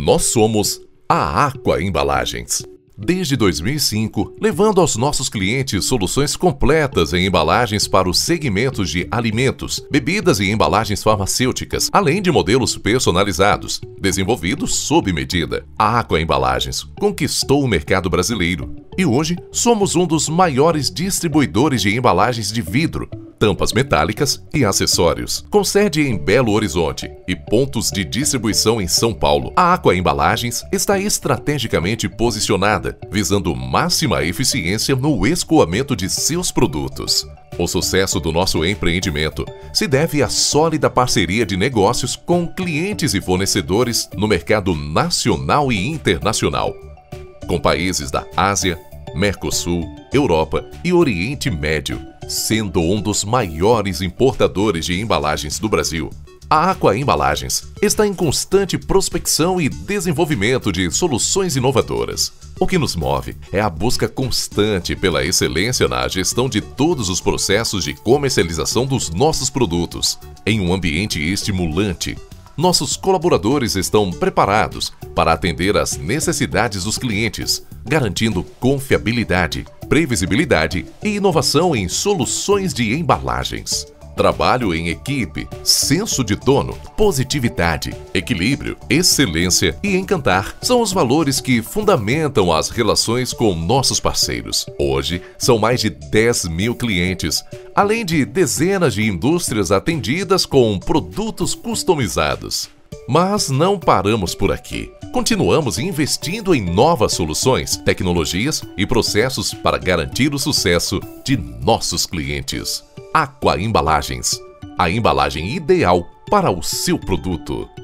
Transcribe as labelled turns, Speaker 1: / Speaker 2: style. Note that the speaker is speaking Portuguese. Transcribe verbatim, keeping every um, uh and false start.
Speaker 1: Nós somos a Aqua Embalagens. Desde dois mil e cinco, levando aos nossos clientes soluções completas em embalagens para os segmentos de alimentos, bebidas e embalagens farmacêuticas, além de modelos personalizados, desenvolvidos sob medida. A Aqua Embalagens conquistou o mercado brasileiro e hoje somos um dos maiores distribuidores de embalagens de vidro, tampas metálicas e acessórios, com sede em Belo Horizonte e pontos de distribuição em São Paulo. A Aqua Embalagens está estrategicamente posicionada, visando máxima eficiência no escoamento de seus produtos. O sucesso do nosso empreendimento se deve à sólida parceria de negócios com clientes e fornecedores no mercado nacional e internacional, com países da Ásia, Mercosul, Europa e Oriente Médio, sendo um dos maiores importadores de embalagens do Brasil. A Aqua Embalagens está em constante prospecção e desenvolvimento de soluções inovadoras. O que nos move é a busca constante pela excelência na gestão de todos os processos de comercialização dos nossos produtos, em um ambiente estimulante. Nossos colaboradores estão preparados para atender às necessidades dos clientes, garantindo confiabilidade, previsibilidade e inovação em soluções de embalagens. Trabalho em equipe, senso de dono, positividade, equilíbrio, excelência e encantar são os valores que fundamentam as relações com nossos parceiros. Hoje, são mais de dez mil clientes, além de dezenas de indústrias atendidas com produtos customizados. Mas não paramos por aqui. Continuamos investindo em novas soluções, tecnologias e processos para garantir o sucesso de nossos clientes. Aqua Embalagens, a embalagem ideal para o seu produto.